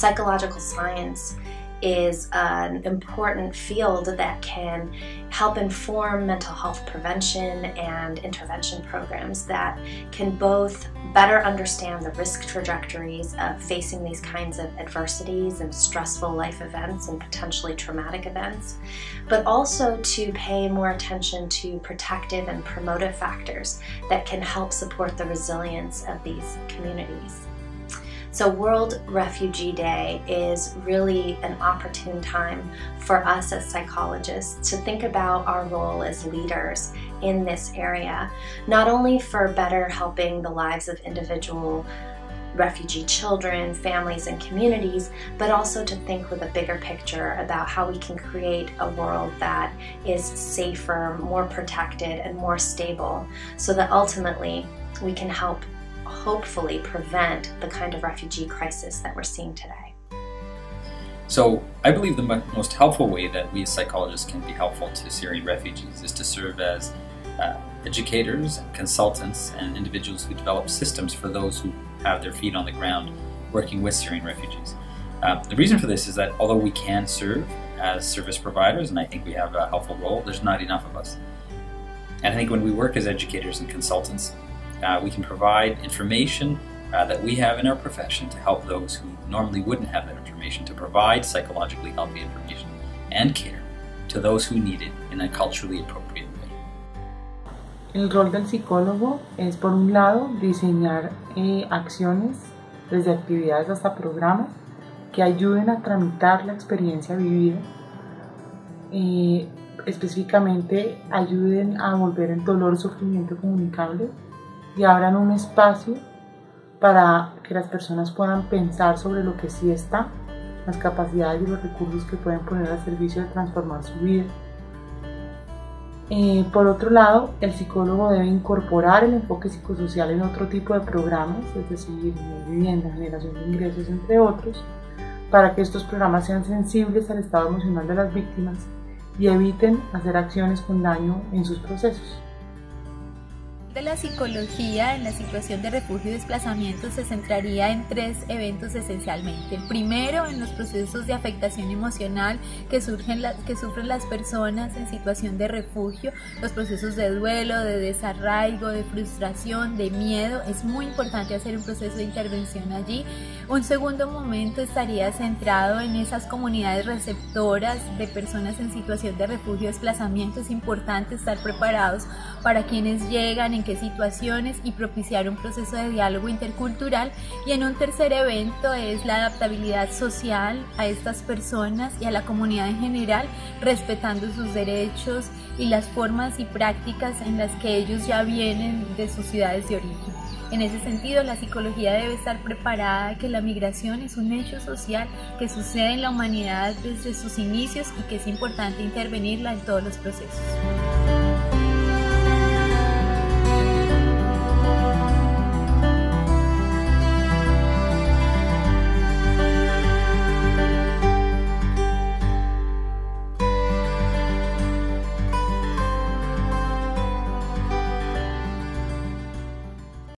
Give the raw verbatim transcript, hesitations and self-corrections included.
psychological science is an important field that can help inform mental health prevention and intervention programs that can both better understand the risk trajectories of facing these kinds of adversities and stressful life events and potentially traumatic events, but also to pay more attention to protective and promotive factors that can help support the resilience of these communities. So World Refugee Day is really an opportune time for us as psychologists to think about our role as leaders in this area, not only for better helping the lives of individual refugee children, families, and communities, but also to think with a bigger picture about how we can create a world that is safer, more protected, and more stable, so that ultimately we can help hopefully prevent the kind of refugee crisis that we're seeing today. So I believe the most helpful way that we as psychologists can be helpful to Syrian refugees is to serve as uh, educators, and consultants, and individuals who develop systems for those who have their feet on the ground working with Syrian refugees. Uh, the reason for this is that although we can serve as service providers, and I think we have a helpful role, there's not enough of us. And I think when we work as educators and consultants, Uh, we can provide information uh, that we have in our profession to help those who normally wouldn't have that information, to provide psychologically healthy information and care to those who need it in a culturally appropriate way. El rol del psicólogo es, por un lado, diseñar eh, acciones, desde actividades hasta programas, que ayuden a tramitar la experiencia vivida, eh, específicamente ayuden a volver el dolor y sufrimiento comunicable, y abran un espacio para que las personas puedan pensar sobre lo que sí está, las capacidades y los recursos que pueden poner al servicio de transformar su vida. Eh, por otro lado, el psicólogo debe incorporar el enfoque psicosocial en otro tipo de programas, es decir, vivienda, generación de ingresos, entre otros, para que estos programas sean sensibles al estado emocional de las víctimas y eviten hacer acciones con daño en sus procesos. De la psicología en la situación de refugio y desplazamiento se centraría en tres eventos esencialmente. El primero, en los procesos de afectación emocional que, surgen la, que sufren las personas en situación de refugio, los procesos de duelo, de desarraigo, de frustración, de miedo. Es muy importante hacer un proceso de intervención allí. Un segundo momento estaría centrado en esas comunidades receptoras de personas en situación de refugio y desplazamiento. Es importante estar preparados para quienes llegan, en qué situaciones, y propiciar un proceso de diálogo intercultural. Y en un tercer evento es la adaptabilidad social a estas personas y a la comunidad en general, respetando sus derechos y las formas y prácticas en las que ellos ya vienen de sus ciudades de origen. En ese sentido, la psicología debe estar preparada, que la migración es un hecho social que sucede en la humanidad desde sus inicios y que es importante intervenirla en todos los procesos.